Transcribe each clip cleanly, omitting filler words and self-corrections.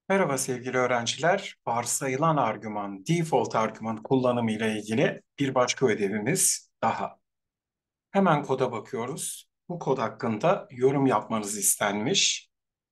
Merhaba sevgili öğrenciler. Varsayılan argüman, default argüman kullanımı ile ilgili bir başka ödevimiz daha. Hemen koda bakıyoruz. Bu kod hakkında yorum yapmanız istenmiş.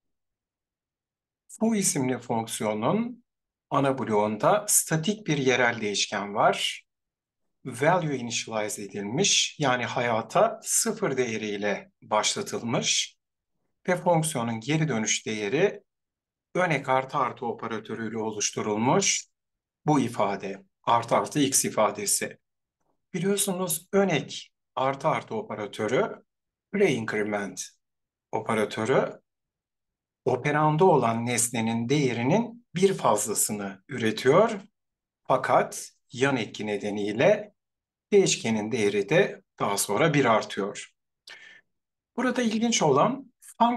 Bu isimli fonksiyonun ana bloğunda statik bir yerel değişken var. Value initialize edilmiş, yani hayata sıfır değeriyle başlatılmış ve fonksiyonun geri dönüş değeri ön artı artı operatörüyle oluşturulmuş. Bu ifade artı artı x ifadesi. Biliyorsunuz ön artı artı operatörü pre-increment operatörü operanda olan nesnenin değerinin bir fazlasını üretiyor. Fakat yan eki nedeniyle değişkenin değeri de daha sonra bir artıyor. Burada ilginç olan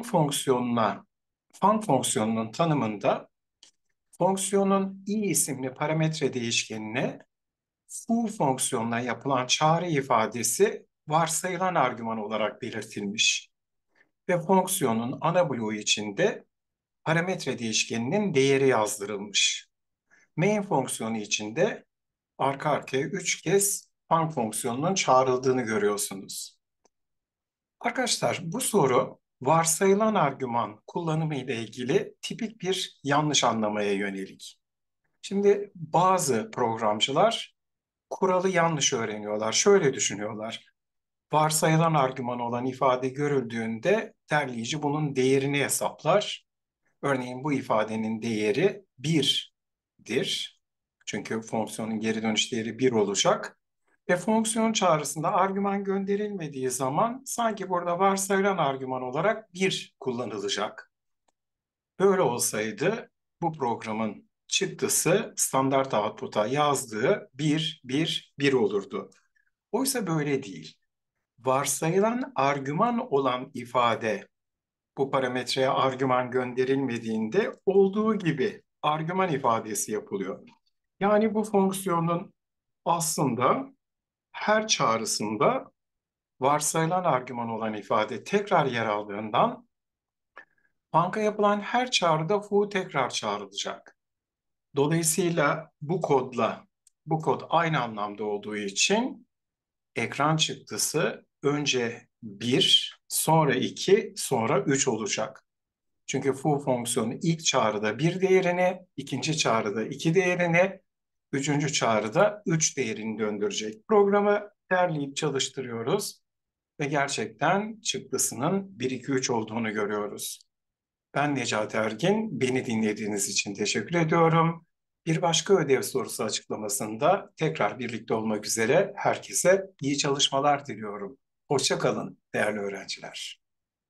func fonksiyonunun tanımında fonksiyonun i isimli parametre değişkenine foo fonksiyonuna yapılan çağrı ifadesi varsayılan argüman olarak belirtilmiş ve fonksiyonun ana bloğu içinde parametre değişkeninin değeri yazdırılmış. Main fonksiyonu içinde arka arkaya 3 kez func fonksiyonunun çağrıldığını görüyorsunuz. Arkadaşlar, bu soru varsayılan argüman kullanımı ile ilgili tipik bir yanlış anlamaya yönelik. Şimdi bazı programcılar kuralı yanlış öğreniyorlar. Şöyle düşünüyorlar. Varsayılan argüman olan ifade görüldüğünde derleyici bunun değerini hesaplar. Örneğin bu ifadenin değeri 1'dir. Çünkü fonksiyonun geri dönüş değeri 1 olacak. Ve fonksiyon çağrısında argüman gönderilmediği zaman sanki burada varsayılan argüman olarak 1 kullanılacak. Böyle olsaydı bu programın çıktısı standart output'a yazdığı 1, 1, 1 olurdu. Oysa böyle değil. Varsayılan argüman olan ifade bu parametreye argüman gönderilmediğinde olduğu gibi argüman ifadesi yapılıyor. Yani bu fonksiyonun aslında her çağrısında varsayılan argüman olan ifade tekrar yer aldığından banka yapılan her çağrıda foo tekrar çağrılacak. Dolayısıyla bu kod aynı anlamda olduğu için ekran çıktısı önce bir, sonra 2, sonra 3 olacak. Çünkü foo fonksiyonu ilk çağrıda bir değerini, ikinci çağrıda 2 değerini, üçüncü çağrıda 3 değerini döndürecek. Programı derleyip çalıştırıyoruz ve gerçekten çıktısının bir 2 3 olduğunu görüyoruz. Ben Necati Ergin, beni dinlediğiniz için teşekkür ediyorum. Bir başka ödev sorusu açıklamasında tekrar birlikte olmak üzere herkese iyi çalışmalar diliyorum. Hoşça kalın değerli öğrenciler.